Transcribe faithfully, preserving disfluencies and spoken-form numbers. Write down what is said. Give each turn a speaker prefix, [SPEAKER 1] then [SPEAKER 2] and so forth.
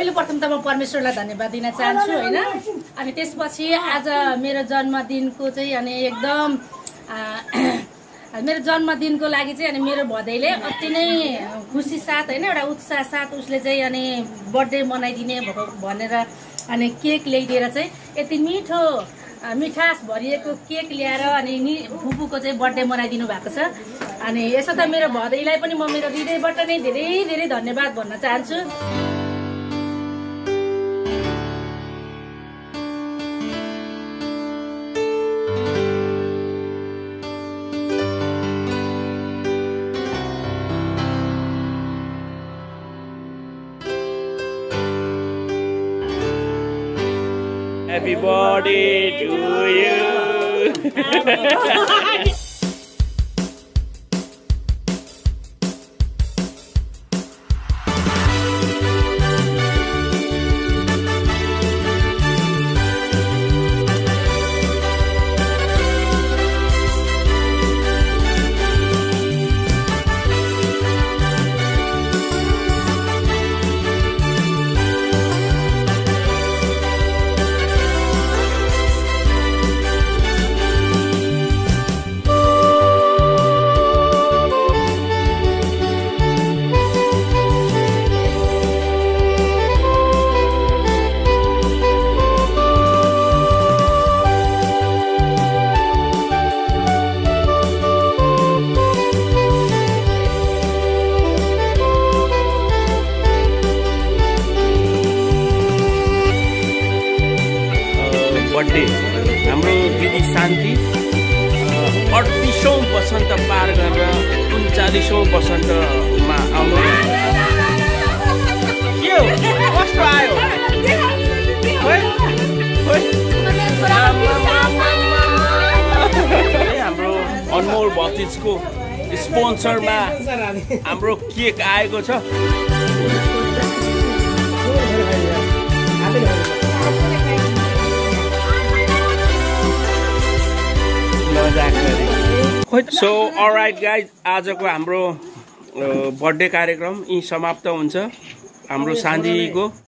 [SPEAKER 1] पहिलो प्रथम त म परमेश्वरलाई धन्यवाद दिन चाहन्छु हैन। अनि त्यसपछि आज मेरो जन्मदिनको चाहिँ अनि एकदम मेरो जन्मदिनको लागि चाहिँ अनि मेरो भदैले अति नै खुसी साथ हैन एउटा उत्साह साथ उसले चाहिँ अनि बर्थडे मनाइदिने भनेर अनि केक ल्याइदिएर चाहिँ यति मिठो मिठास भरिएको केक ल्याएर अनि फुपूको चाहिँ बर्थडे मनाइदिनु भएको छ। अनि यसो त मेरो भदैलाई पनि म मेरो हृदयबाट नै धेरै धेरै धन्यवाद भन्न चाहन्छु।
[SPEAKER 2] Happy birthday to you. Birthday हाम्रो दिदी शान्ति अडतिसौँ वसन्त पार गरेर उन्चालिसौँ वसन्तमा आउने के हो कस्तो आयो हाम्रो अनमोल भतिजको स्पोन्सरमा हाम्रो केक आएको छ। सो अलराइट गाइज, आजको हाम्रो बर्थडे कार्यक्रम यही समाप्त हुन्छ हाम्रो सान्दीको।